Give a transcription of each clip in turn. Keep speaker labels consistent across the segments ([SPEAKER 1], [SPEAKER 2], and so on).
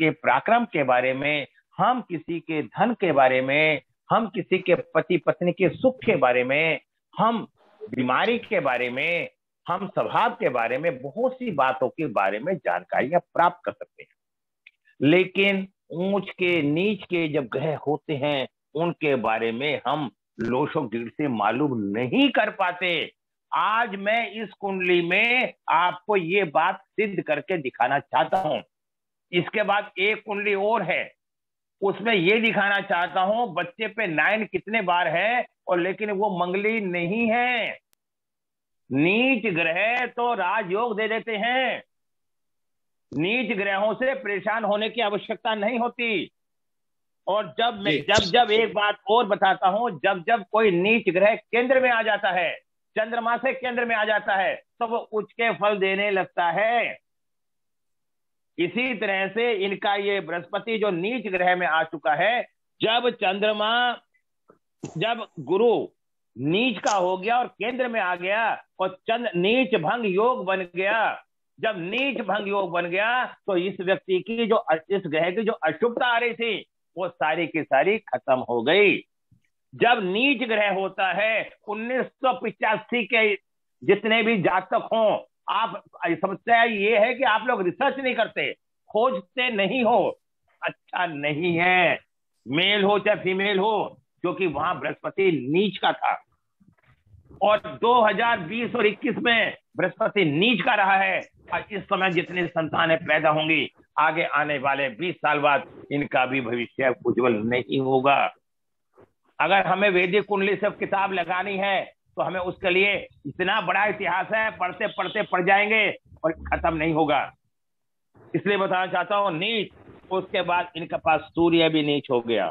[SPEAKER 1] के पराक्रम के बारे में, हम किसी के धन के बारे में, हम किसी के पति पत्नी के सुख के बारे में, हम बीमारी के बारे में, हम स्वभाव के बारे में, बहुत सी बातों के बारे में जानकारियां प्राप्त कर सकते हैं। लेकिन ऊंच के नीच के जब ग्रह होते हैं उनके बारे में हम लोशो गिर से मालूम नहीं कर पाते। आज मैं इस कुंडली में आपको ये बात सिद्ध करके दिखाना चाहता हूं। इसके बाद एक कुंडली और है, उसमें ये दिखाना चाहता हूं बच्चे पे 9 कितने बार है, और लेकिन वो मंगली नहीं है। नीच ग्रह तो राजयोग दे देते हैं। नीच ग्रहों से परेशान होने की आवश्यकता नहीं होती। और जब एक बात और बताता हूं, जब कोई नीच ग्रह केंद्र में आ जाता है, चंद्रमा से केंद्र में आ जाता है, तो वो उच्च के फल देने लगता है। इसी तरह से इनका ये बृहस्पति जो नीच ग्रह में आ चुका है, जब गुरु नीच का हो गया और केंद्र में आ गया और नीच भंग योग बन गया, जब नीच भंग योग बन गया तो इस व्यक्ति की जो इस ग्रह की जो अशुभता आ रही थी वो सारी की सारी खत्म हो गई। जब नीच ग्रह होता है 1985 के जितने भी जातक हों, आप समस्या ये है कि आप लोग रिसर्च नहीं करते, खोजते नहीं हो। अच्छा नहीं है, मेल हो चाहे फीमेल हो, क्योंकि वहां बृहस्पति नीच का था। और 2020 और 21 में बृहस्पति नीच का रहा है। और इस समय जितनी संतानें पैदा होंगी, आगे आने वाले 20 साल बाद इनका भी भविष्य उज्जवल नहीं होगा। अगर हमें वैदिक कुंडली से किताब लगानी है तो हमें उसके लिए इतना बड़ा इतिहास है, पढ़ते पढ़ते पढ़ जाएंगे और खत्म नहीं होगा। इसलिए बताना चाहता हूं नीच। उसके बाद इनके पास सूर्य भी नीच हो गया,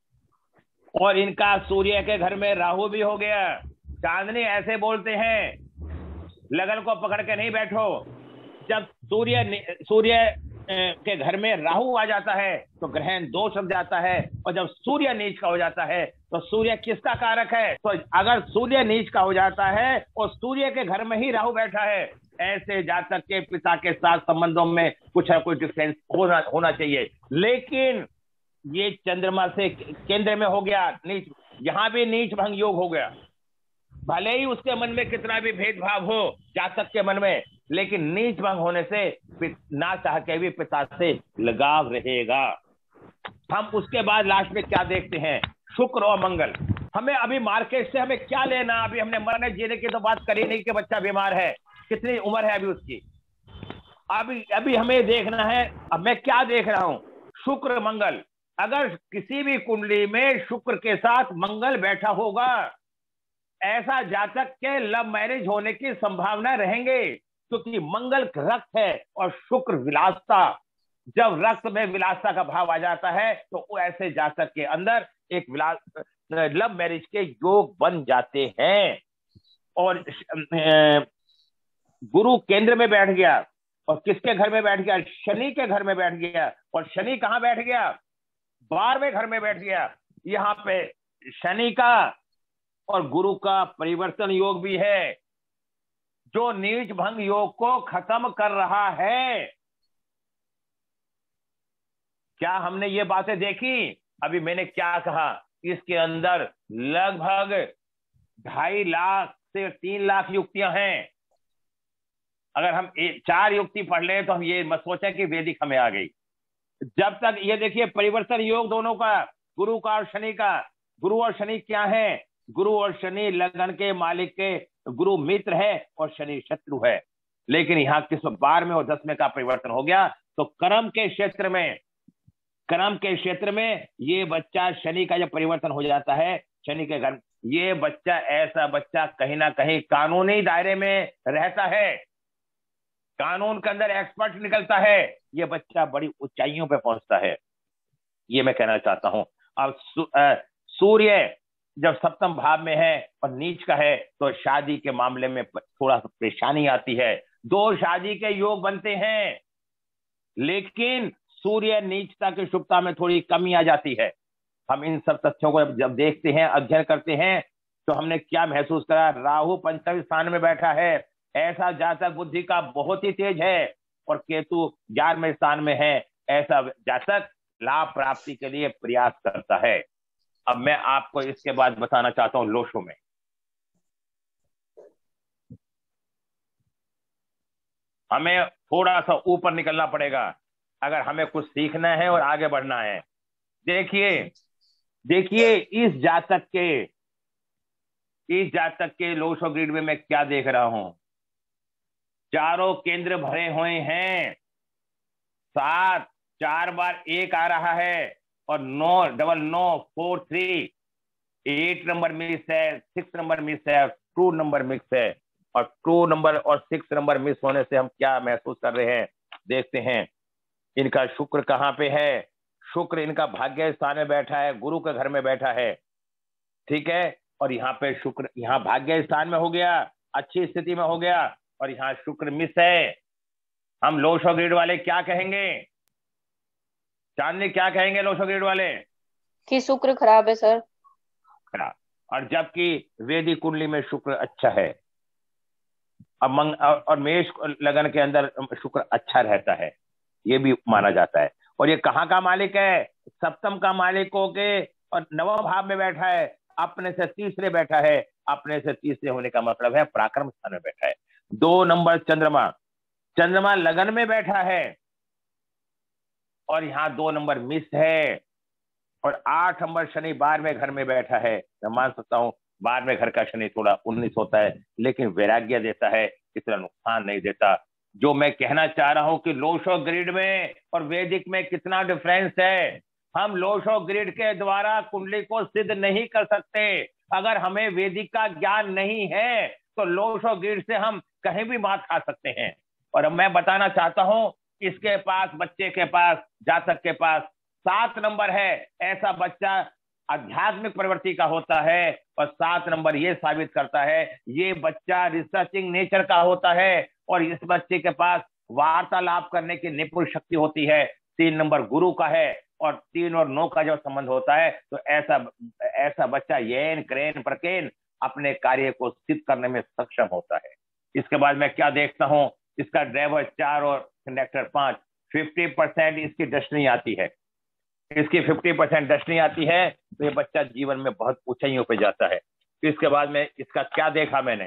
[SPEAKER 1] और इनका सूर्य के घर में राहु भी हो गया। चांदनी ऐसे बोलते हैं, लगन को पकड़ के नहीं बैठो। जब सूर्य के घर में राहु आ जाता है तो ग्रहण दोष लग जाता है। और जब सूर्य नीच का हो जाता है तो सूर्य किसका कारक है? तो अगर सूर्य नीच का हो जाता है और सूर्य के घर में ही राहु बैठा है, ऐसे जातक के पिता के साथ संबंधों में कुछ ना कुछ डिफरेंस होना चाहिए। लेकिन ये चंद्रमा से केंद्र में हो गया नीच, यहां भी नीच भंग योग हो गया। भले ही उसके मन में कितना भी भेदभाव हो जातक के मन में, लेकिन नीच भंग होने से ना चाह के भी पिता से लगाव रहेगा। हम उसके बाद लास्ट में क्या देखते हैं? शुक्र और मंगल। हमें अभी मार्केट से हमें क्या लेना? अभी हमने मरने जीने की तो बात करी नहीं कि बच्चा बीमार है, कितनी उम्र है अभी उसकी। अभी हमें देखना है, अब मैं क्या देख रहा हूं? शुक्र मंगल। अगर किसी भी कुंडली में शुक्र के साथ मंगल बैठा होगा, ऐसा जातक के लव मैरिज होने की संभावना रहेंगे, क्योंकि मंगल रक्त है और शुक्र विलासता। जब रक्त में विलासता का भाव आ जाता है तो वो ऐसे जातक के अंदर एक लव मैरिज के योग बन जाते हैं। और गुरु केंद्र में बैठ गया, और किसके घर में बैठ गया? शनि के घर में बैठ गया। और शनि कहां बैठ गया? 12वें घर में बैठ गया। यहां पे शनि का और गुरु का परिवर्तन योग भी है, जो नीच भंग योग को खत्म कर रहा है। क्या हमने ये बातें देखी? अभी मैंने क्या कहा? इसके अंदर लगभग 2.5 लाख से 3 लाख युक्तियां हैं। अगर हम 4 युक्ति पढ़ लें तो हम ये मत सोचें कि वैदिक हमें आ गई। जब तक ये देखिए परिवर्तन योग दोनों का, गुरु का और शनि का। गुरु और शनि क्या है? गुरु और शनि लगन के मालिक के, गुरु मित्र है और शनि शत्रु है। लेकिन यहाँ किस 12वें और 10वें का परिवर्तन हो गया, तो कर्म के क्षेत्र में ये बच्चा, शनि का जब परिवर्तन हो जाता है शनि के घर, ये बच्चा ऐसा बच्चा कहीं ना कहीं कानूनी दायरे में रहता है, कानून के अंदर एक्सपर्ट निकलता है, ये बच्चा बड़ी ऊंचाइयों पे पहुंचता है। ये मैं कहना चाहता हूं। अब सूर्य जब 7वें भाव में है और नीच का है तो शादी के मामले में थोड़ा सा परेशानी आती है। 2 शादी के योग बनते हैं, लेकिन सूर्य नीचता की शुभता में थोड़ी कमी आ जाती है। हम इन सब तथ्यों को जब देखते हैं, अध्ययन करते हैं, तो हमने क्या महसूस करा? राहु 5वें स्थान में बैठा है, ऐसा जातक बुद्धि का बहुत ही तेज है, और केतु 11वें स्थान में है, ऐसा जातक लाभ प्राप्ति के लिए प्रयास करता है। अब मैं आपको इसके बाद बताना चाहता हूं लोशो में। हमें थोड़ा सा ऊपर निकलना पड़ेगा अगर हमें कुछ सीखना है और आगे बढ़ना है। देखिए देखिए इस जातक के लोशो ग्रिड में मैं क्या देख रहा हूं। चारों केंद्र भरे हुए हैं। 7 4 बार 1 आ रहा है और 9 डबल 9 4 3 8 नंबर मिस है, 6 नंबर मिस है, 2 नंबर मिस है। और 2 नंबर और 6 नंबर मिस होने से हम क्या महसूस कर रहे हैं, देखते हैं। इनका शुक्र कहाँ पे है? शुक्र इनका भाग्य स्थान में बैठा है, गुरु के घर में बैठा है, ठीक है। और यहाँ पे शुक्र यहाँ भाग्य स्थान में हो गया, अच्छी स्थिति में हो गया, और यहाँ शुक्र मिस है। हम लोशो ग्रिड वाले क्या कहेंगे? चांदनी क्या कहेंगे लोशो ग्रिड वाले?
[SPEAKER 2] कि शुक्र खराब है सर।
[SPEAKER 1] खराब। और जबकि वेदी कुंडली में शुक्र अच्छा है। अब और मेष लगन के अंदर शुक्र अच्छा रहता है, ये भी माना जाता है। और ये कहाँ का मालिक है? सप्तम का मालिक होके और नवम भाव में बैठा है, अपने से तीसरे बैठा है। अपने से तीसरे होने का मतलब है पराक्रम स्थान में बैठा है। 2 नंबर चंद्रमा लगन में बैठा है और यहाँ 2 नंबर मिस है। और 8 नंबर शनि 12वें घर में बैठा है। मैं मान सकता हूँ 12वें घर का शनि थोड़ा 19 होता है, लेकिन वैराग्य देता है, इतना नुकसान नहीं देता। जो मैं कहना चाह रहा हूं कि लोशो ग्रिड में और वैदिक में कितना डिफरेंस है। हम लोशो ग्रिड के द्वारा कुंडली को सिद्ध नहीं कर सकते। अगर हमें वैदिक का ज्ञान नहीं है तो लोशो ग्रिड से हम कहीं भी मात खा सकते हैं। और अब मैं बताना चाहता हूं, इसके पास, बच्चे के पास, जातक के पास 7 नंबर है। ऐसा बच्चा आध्यात्मिक प्रवृत्ति का होता है। और 7 नंबर ये साबित करता है ये बच्चा रिसर्चिंग नेचर का होता है और इस बच्चे के पास वार्तालाप करने की निपुण शक्ति होती है। 3 नंबर गुरु का है और 3 और 9 का जो संबंध होता है, तो ऐसा बच्चा येन क्रेन प्रकेन अपने कार्य को सिद्ध करने में सक्षम होता है। इसके बाद मैं क्या देखता हूं, इसका ड्राइवर 4 और कंडक्टर 5, 50% इसकी डेस्टिनी आती है। इसकी 50% डेस्टिनी आती है, तो ये बच्चा जीवन में बहुत ऊंचाइयों पे जाता है। तो इसके बाद में इसका क्या देखा मैंने,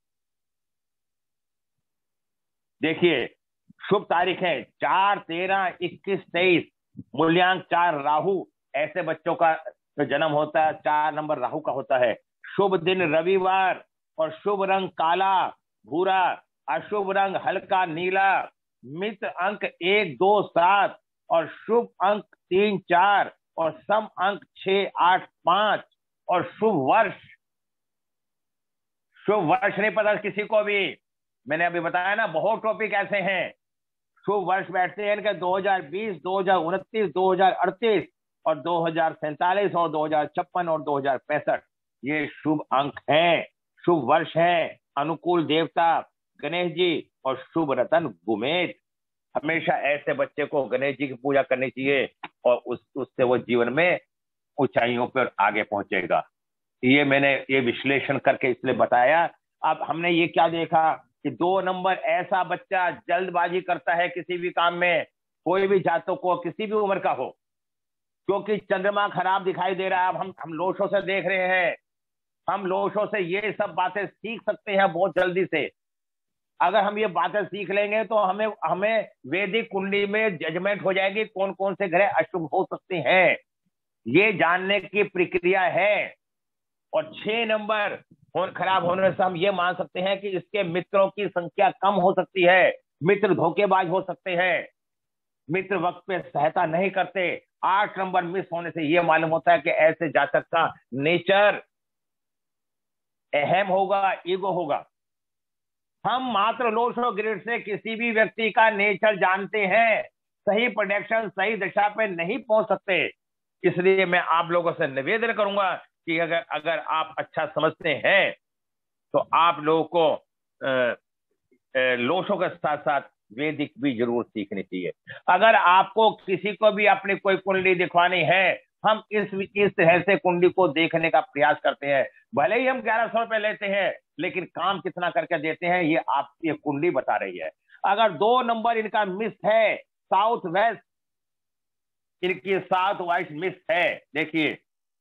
[SPEAKER 1] देखिए शुभ तारीख है 4 13 21 23, मूल्यांक 4 राहु। ऐसे बच्चों का जो जन्म होता है 4 नंबर राहु का होता है। शुभ दिन रविवार और शुभ रंग काला भूरा, अशुभ रंग हल्का नीला, मित्र अंक 1 2 7 और शुभ अंक 3 4 और सम अंक 6 8 5। और शुभ वर्ष नहीं पता किसी को भी। मैंने अभी बताया ना, बहुत टॉपिक ऐसे हैं। शुभ वर्ष बैठते हैं इनके 2020 2029 2038 और 2047 और 2056 और 2065। ये शुभ अंक हैं, शुभ वर्ष है। अनुकूल देवता गणेश जी और शुभ रतन गुमेत। हमेशा ऐसे बच्चे को गणेश जी की पूजा करनी चाहिए और उससे वो जीवन में ऊंचाइयों पर आगे पहुंचेगा। ये मैंने ये विश्लेषण करके इसलिए बताया। अब हमने ये क्या देखा कि 2 नंबर ऐसा बच्चा जल्दबाजी करता है किसी भी काम में, कोई भी जातक को, किसी भी उम्र का हो, क्योंकि चंद्रमा खराब दिखाई दे रहा है। अब हम लोशो से देख रहे हैं, हम लोशो से ये सब बातें सीख सकते हैं बहुत जल्दी से। अगर हम ये बातें सीख लेंगे तो हमें वैदिक कुंडली में जजमेंट हो जाएगी कौन कौन से ग्रह अशुभ हो सकते हैं, ये जानने की प्रक्रिया है। और 6 नंबर फोन खराब होने से हम ये मान सकते हैं कि इसके मित्रों की संख्या कम हो सकती है, मित्र धोखेबाज हो सकते हैं, मित्र वक्त पे सहायता नहीं करते। 8 नंबर मिस होने से ये मालूम होता है कि ऐसे जातक का नेचर अहम होगा, ईगो होगा। हम मात्र लोशो ग्रिड से किसी भी व्यक्ति का नेचर जानते हैं, सही प्रोडक्शन सही दशा पे नहीं पहुंच सकते। इसलिए मैं आप लोगों से निवेदन करूंगा कि अगर आप अच्छा समझते हैं तो आप लोगों को लोशो के साथ साथ वैदिक भी जरूर सीखनी चाहिए। अगर आपको किसी को भी अपनी कोई कुंडली दिखवानी है, हम इस तरह से कुंडली को देखने का प्रयास करते हैं। भले ही हम 1100 रुपए लेते हैं, लेकिन काम कितना करके देते हैं ये आपकी कुंडली बता रही है। अगर 2 नंबर इनका मिस है, साउथ वेस्ट इनकी साउथ वेस्ट मिस है। देखिए,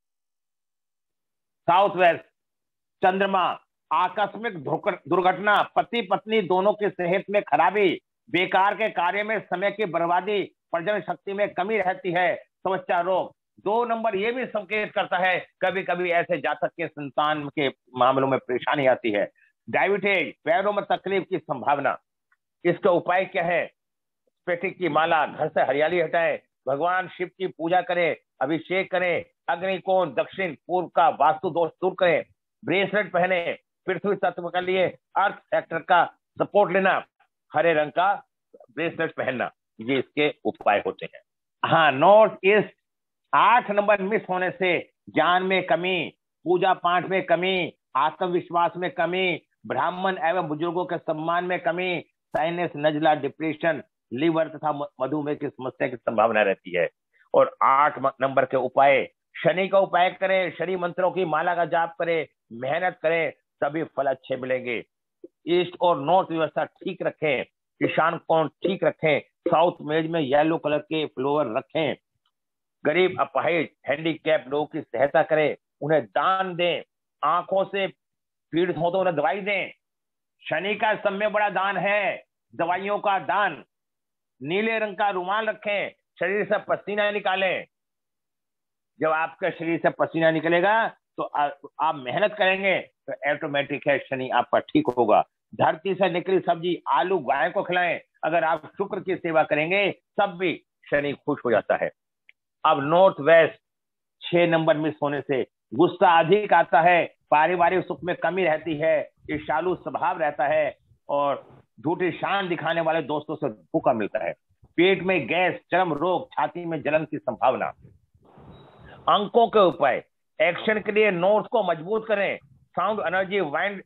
[SPEAKER 1] साउथ वेस्ट, चंद्रमा, आकस्मिक दुर्घटना, पति पत्नी दोनों की सेहत में खराबी, बेकार के कार्य में समय की बर्बादी, प्रजनन शक्ति में कमी रहती है, त्वचा रोग। 2 नंबर ये भी संकेत करता है कभी कभी ऐसे जातक के संतान के मामलों में परेशानी आती है। डायबिटीज, पैरों में तकलीफ की संभावना। इसका उपाय क्या है? स्फटिक की माला, घर से हरियाली हटाएं, भगवान शिव की पूजा करें, अभिषेक करें, अग्निकोण दक्षिण पूर्व का वास्तु दोष दूर करें, ब्रेसलेट पहने, पृथ्वी तत्व के लिए अर्थ सेक्टर का सपोर्ट लेना, हरे रंग का ब्रेसलेट पहनना, ये इसके उपाय होते हैं। हाँ, नॉर्थ ईस्ट 8 नंबर मिस होने से ज्ञान में कमी, पूजा पाठ में कमी, आत्मविश्वास में कमी, ब्राह्मण एवं बुजुर्गों के सम्मान में कमी, साइनस, नजला, डिप्रेशन, लीवर तथा मधुमेह की समस्या की संभावना रहती है। और 8 नंबर के उपाय, शनि का उपाय करें, शनि मंत्रों की माला का जाप करें, मेहनत करें, सभी फल अच्छे मिलेंगे। ईस्ट और नॉर्थ व्यवस्था ठीक रखें, ईशान कोण ठीक रखें, साउथ मेज में येलो कलर के फ्लावर रखें, गरीब, अपाहिज, हैंडीकैप लोगों की सहायता करें, उन्हें दान दें, आंखों से पीड़ित हो तो उन्हें दवाई दें। शनि का समय बड़ा दान है, दवाइयों का दान। नीले रंग का रुमाल रखें, शरीर से पसीना निकालें। जब आपके शरीर से पसीना निकलेगा तो आप मेहनत करेंगे तो ऑटोमेटिक है शनि आपका ठीक होगा। धरती से निकली सब्जी, आलू गाय को खिलाएं। अगर आप शुक्र की सेवा करेंगे तब भी शनि खुश हो जाता है। अब नॉर्थ वेस्ट 6 नंबर मिस होने से गुस्सा अधिक आता है, पारिवारिक सुख में कमी रहती है, ईर्ष्यालु स्वभाव रहता है और झूठी शान दिखाने वाले दोस्तों से धोखा मिलता है। पेट में गैस, चर्म रोग, छाती में जलन की संभावना। अंकों के उपाय, एक्शन के लिए नोट्स को मजबूत करें, साउंड एनर्जी वाइंड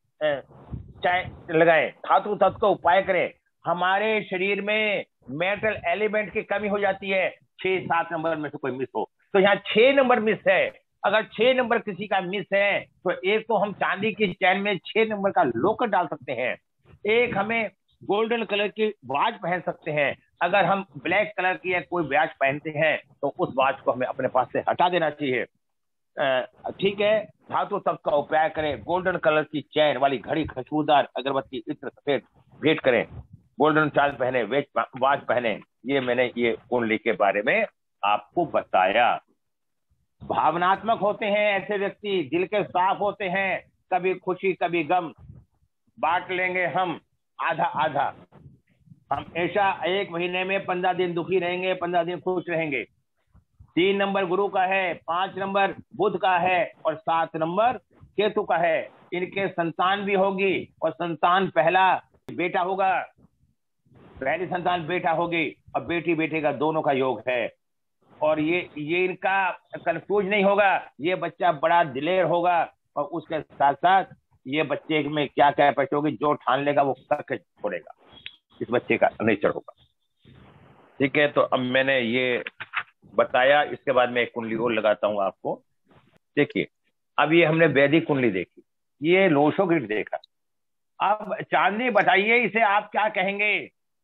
[SPEAKER 1] लगाएं, धातु तत्व का उपाय करें। हमारे शरीर में मेटल एलिमेंट की कमी हो जाती है, 6-7 नंबर में से कोई मिस हो तो यहाँ 6 नंबर मिस है। अगर 6 नंबर किसी का मिस है तो एक तो हम चांदी की चैन में 6 नंबर का लॉकेट डाल सकते हैं, एक हमें गोल्डन कलर की वॉच पहन सकते हैं। अगर हम ब्लैक कलर की या कोई वॉच पहनते हैं तो उस वॉच को हमें अपने पास से हटा देना चाहिए। ठीक है, धातु तत्व का उपाय करें, गोल्डन कलर की चैन वाली घड़ी, खुशबूदार अगरबत्ती, इत्र सफेद भेंट करें, गोल्डन चार्ज पहने, वॉच पहने। ये मैंने ये कुंडली के बारे में आपको बताया। भावनात्मक होते हैं ऐसे व्यक्ति, दिल के साफ होते हैं, कभी खुशी कभी गम, बांट लेंगे हम आधा आधा। हम ऐसा 1 महीने में 15 दिन दुखी रहेंगे, 15 दिन खुश रहेंगे। 3 नंबर गुरु का है, 5 नंबर बुध का है और 7 नंबर केतु का है। इनके संतान भी होगी और संतान पहला बेटा होगा, पहली संतान बेटा होगी और बेटी बेटे का दोनों का योग है। और ये इनका कंफ्यूज नहीं होगा, ये बच्चा बड़ा दिलेर होगा और उसके साथ साथ ये बच्चे में क्या कैपेसिटी होगी, जो ठान लेगा वो करके छोड़ेगा, इस बच्चे का नेचर होगा। ठीक है, तो अब मैंने ये बताया, इसके बाद मैं एक कुंडली और लगाता हूं आपको। देखिए, अब ये हमने वैदिक कुंडली देखी, ये लोशो ग्रिड देखा। अब चांदनी बताइए, इसे आप क्या कहेंगे?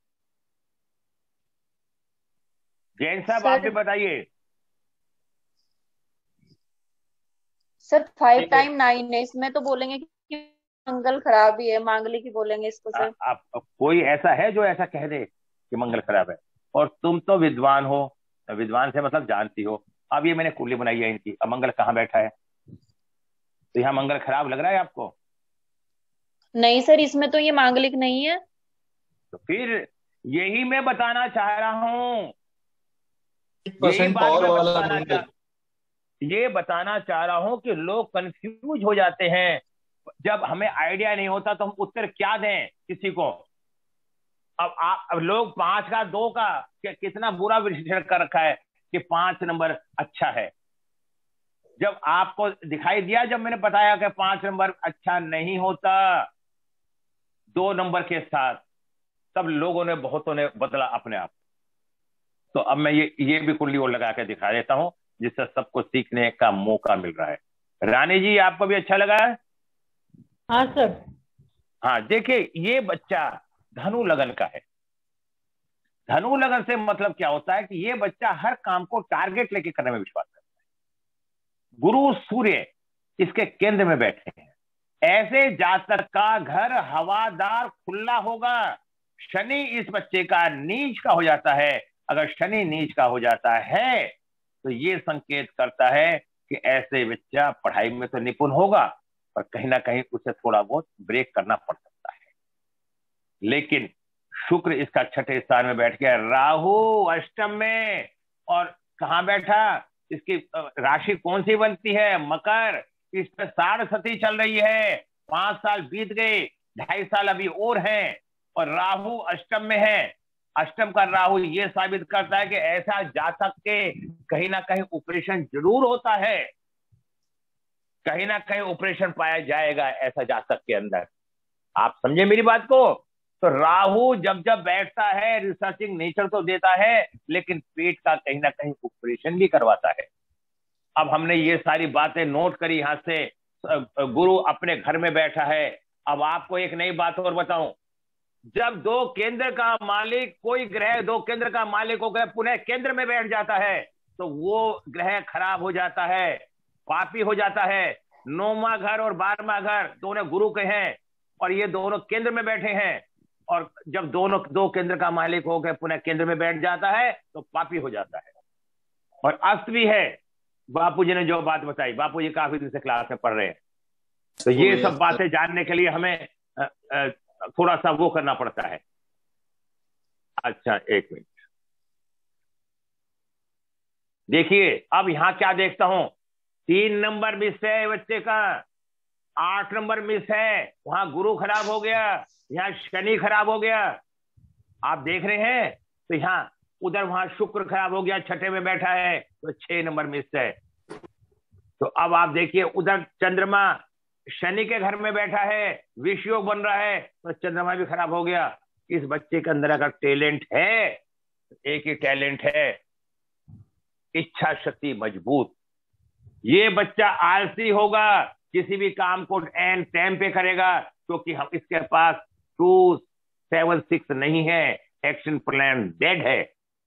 [SPEAKER 1] जैन साहब आप भी बताइए।
[SPEAKER 2] सर 5 टाइम 9 है, इसमें तो बोलेंगे कि मंगल खराब ही है, मांगलिक ही बोलेंगे इसको सर।
[SPEAKER 1] आप कोई ऐसा है जो ऐसा कह दे कि मंगल खराब है? और तुम तो विद्वान हो, विद्वान से मतलब जानती हो। अब ये मैंने कुंडली बनाई है इनकी, अब मंगल कहाँ बैठा है? तो यहाँ मंगल खराब लग रहा है आपको?
[SPEAKER 2] नहीं सर, इसमें तो ये मांगलिक नहीं है।
[SPEAKER 1] तो फिर यही मैं बताना चाह रहा हूँ, ये बताना चाह रहा हूं कि लोग कंफ्यूज हो जाते हैं। जब हमें आइडिया नहीं होता तो हम उत्तर क्या दें किसी को? अब लोग 5 का 2 का कितना बुरा विश्लेषण कर रखा है कि 5 नंबर अच्छा है। जब आपको दिखाई दिया, जब मैंने बताया कि 5 नंबर अच्छा नहीं होता 2 नंबर के साथ, तब लोगों ने, बहुतों ने बदला अपने आप। तो अब मैं ये भी कुंडली और लगा के दिखा देता हूं, जिससे सबको सीखने का मौका मिल रहा है। रानी जी, आपको भी अच्छा लगा है?
[SPEAKER 3] हाँ सर।
[SPEAKER 1] हाँ, देखिए, ये बच्चा धनु लगन का है। धनु लगन से मतलब क्या होता है कि ये बच्चा हर काम को टारगेट लेके करने में विश्वास करता है। गुरु सूर्य इसके केंद्र में बैठे हैं, ऐसे जातक का घर हवादार खुला होगा। शनि इस बच्चे का नीच का हो जाता है। अगर शनि नीच का हो जाता है तो ये संकेत करता है कि ऐसे बच्चा पढ़ाई में तो निपुण होगा, पर कहीं ना कहीं उसे थोड़ा बहुत ब्रेक करना पड़ सकता है। लेकिन शुक्र इसका छठे स्थान में बैठ गया, राहु अष्टम में, और कहां बैठा, इसकी राशि कौन सी बनती है, मकर। इस पे साढ़ सती चल रही है, 5 साल बीत गए, 2.5 साल अभी और हैं, और राहु अष्टम में है। अष्टम का राहु ये साबित करता है कि ऐसा जातक के कहीं ना कहीं ऑपरेशन जरूर होता है, कहीं ना कहीं ऑपरेशन पाया जाएगा ऐसा जातक के अंदर। आप समझे मेरी बात को? तो राहु जब जब बैठता है रिसर्चिंग नेचर तो देता है, लेकिन पेट का कहीं ना कहीं ऑपरेशन भी करवाता है। अब हमने ये सारी बातें नोट करी, यहां से गुरु अपने घर में बैठा है। अब आपको एक नई बात और बताऊं, जब 2 केंद्र का मालिक, कोई ग्रह 2 केंद्र का मालिक होकर पुनः केंद्र में बैठ जाता है तो वो ग्रह खराब हो जाता है, पापी हो जाता है। 9वां घर और 12वां घर दोनों गुरु के हैं, और ये दोनों केंद्र में बैठे हैं, और जब दोनों 2 केंद्र का मालिक होकर पुनः केंद्र में बैठ जाता है तो पापी हो जाता है। और अस्त भी है। बापू जी ने जो बात बताई, बापू जी काफी दिन से क्लास में पढ़ रहे हैं, तो ये सब बातें जानने के लिए हमें थोड़ा सा वो करना पड़ता है। अच्छा, एक मिनट देखिए, अब यहां क्या देखता हूं, 3 नंबर मिस है बच्चे का, 8 नंबर मिस है, वहां गुरु खराब हो गया, यहाँ शनि खराब हो गया। आप देख रहे हैं, तो यहाँ उधर वहां शुक्र खराब हो गया, छठे में बैठा है, तो 6 नंबर मिस है। तो अब आप देखिए, उधर चंद्रमा शनि के घर में बैठा है, विष योग बन रहा है, तो चंद्रमा भी खराब हो गया। इस बच्चे के अंदर अगर टैलेंट है, एक ही टैलेंट है, इच्छा शक्ति मजबूत। ये बच्चा आलसी होगा, किसी भी काम को एंड टाइम पे करेगा, क्योंकि हम इसके पास 2, 7, 6 नहीं है, एक्शन प्लान डेड है।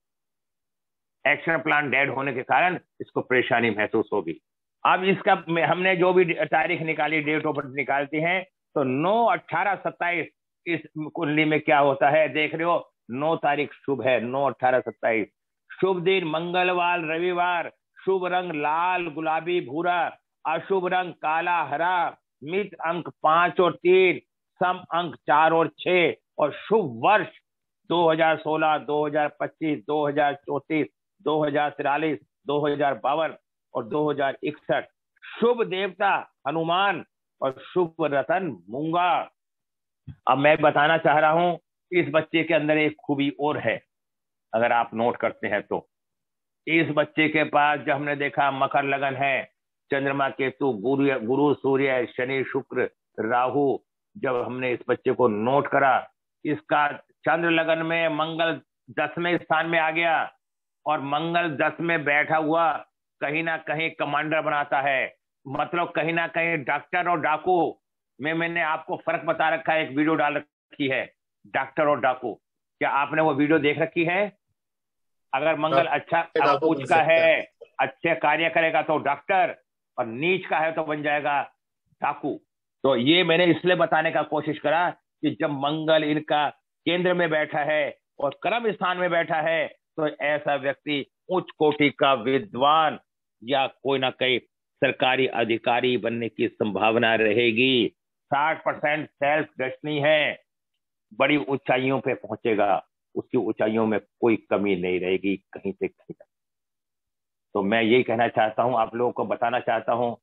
[SPEAKER 1] एक्शन प्लान डेड होने के कारण इसको परेशानी महसूस होगी। अब इसका हमने जो भी तारीख निकाली, डेट ऑफ बर्थ निकालती हैं, तो 9, 18, 27 इस कुंडली में क्या होता है देख रहे हो। 9 तारीख शुभ है, 9, 18, 27 शुभ दिन मंगलवार, रविवार। शुभ रंग लाल, गुलाबी, भूरा। अशुभ रंग काला, हरा। मित अंक 5 और 3, सम अंक 4 और 6, और शुभ वर्ष 2016, 2025, 2034, 2043, 2052 और 2061। शुभ देवता हनुमान और शुभ रतन मूंगा। अब मैं बताना चाह रहा हूं, इस बच्चे के अंदर एक खूबी और है, अगर आप नोट करते हैं तो। इस बच्चे के पास जब हमने देखा मकर लगन है, चंद्रमा केतु, गुरु सूर्य, शनि शुक्र राहु, जब हमने इस बच्चे को नोट करा, इसका चंद्र लगन में मंगल 10वें स्थान में आ गया, और मंगल 10 में बैठा हुआ कहीं ना कहीं कमांडर बनाता है। मतलब कहीं ना कहीं डॉक्टर और डाकू में मैंने आपको फर्क बता रखा है, एक वीडियो डाल रखी है, डॉक्टर और डाकू। क्या आपने वो वीडियो देख रखी है? अगर मंगल अच्छा उच्च का है, अच्छे कार्य करेगा तो डॉक्टर, और नीच का है तो बन जाएगा डाकू। तो ये मैंने इसलिए बताने का कोशिश करा कि जब मंगल इनका केंद्र में बैठा है और कर्म स्थान में बैठा है, तो ऐसा व्यक्ति उच्च कोटि का विद्वान या कोई ना कोई सरकारी अधिकारी बनने की संभावना रहेगी। 60% सेल्फ डेस्टिनी है, बड़ी ऊंचाइयों पे पहुंचेगा, उसकी ऊंचाइयों में कोई कमी नहीं रहेगी कहीं से कहीं तक। तो मैं यही कहना चाहता हूं, आप लोगों को बताना चाहता हूं